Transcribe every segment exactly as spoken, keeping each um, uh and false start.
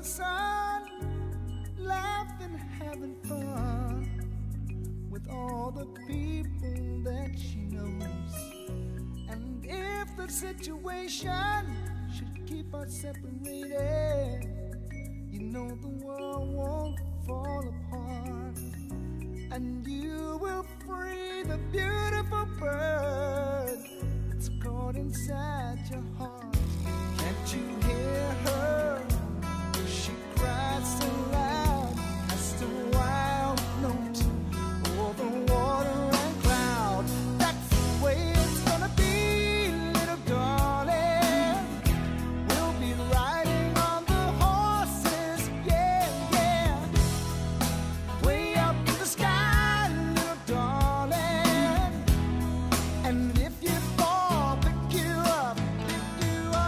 sun, laughing, having fun with all the people that she knows. And if the situation should keep us separated, you know the world won't fall apart, and you will free the beautiful bird that's caught inside your heart. Can't you hear her? She cries so loud, as the wild note over water and cloud. That's the way it's gonna be, little darling. We'll be riding on the horses, yeah, yeah, way up in the sky, little darling. And if you fall, pick you up, pick you up.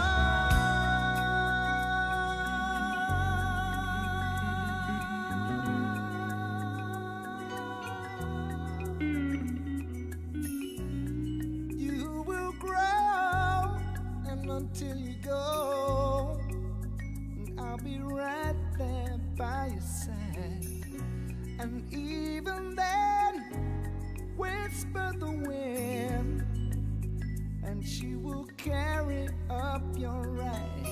You will grow, and until you go, I'll be right there by your side. And even then, whisper the wind, and she will carry up your right.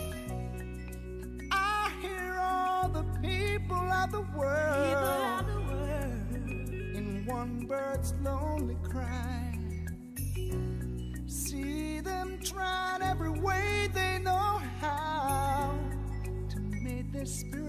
I hear all the people of the world in one bird's lonely cry. See them trying every way they know how to make their spirit